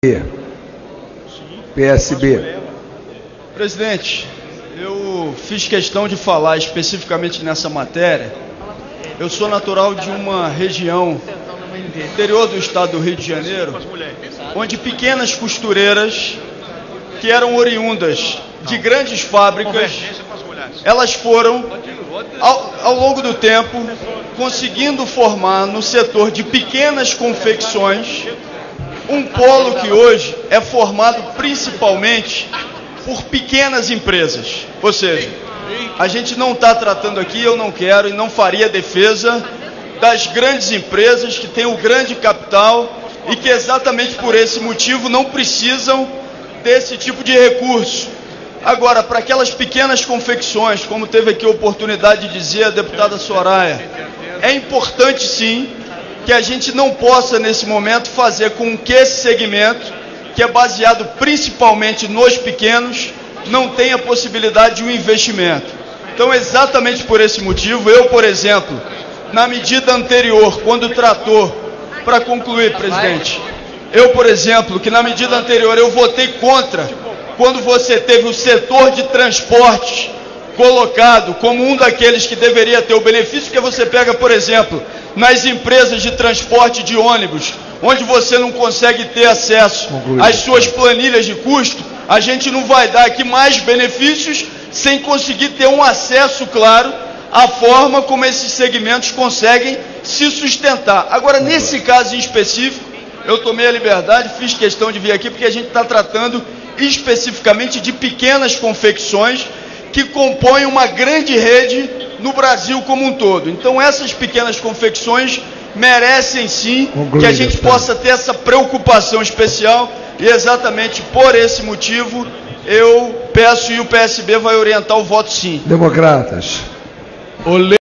PSB. Presidente, eu fiz questão de falar especificamente nessa matéria. Eu sou natural de uma região interior do estado do Rio de Janeiro, onde pequenas costureiras que eram oriundas de grandes fábricas, elas foram, ao longo do tempo, conseguindo formar no setor de pequenas confecções um polo que hoje é formado principalmente por pequenas empresas. Ou seja, a gente não está tratando aqui, eu não quero e não faria defesa das grandes empresas que têm o grande capital e que exatamente por esse motivo não precisam desse tipo de recurso. Agora, para aquelas pequenas confecções, como teve aqui a oportunidade de dizer a deputada Soraya, é importante sim que a gente não possa nesse momento fazer com que esse segmento, que é baseado principalmente nos pequenos, não tenha possibilidade de um investimento. Então, exatamente por esse motivo, eu, por exemplo, na medida anterior, quando tratou, para concluir, presidente, eu, por exemplo, que na medida anterior eu votei contra, quando você teve o setor de transportes colocado como um daqueles que deveria ter o benefício, porque você pega, por exemplo, nas empresas de transporte de ônibus, onde você não consegue ter acesso às suas planilhas de custo, a gente não vai dar aqui mais benefícios sem conseguir ter um acesso claro à forma como esses segmentos conseguem se sustentar. Agora, nesse caso em específico, eu tomei a liberdade, fiz questão de vir aqui, porque a gente está tratando especificamente de pequenas confecções que compõem uma grande rede no Brasil como um todo. Então, essas pequenas confecções merecem sim que a gente possa ter essa preocupação especial e exatamente por esse motivo eu peço e o PSB vai orientar o voto sim. Democratas.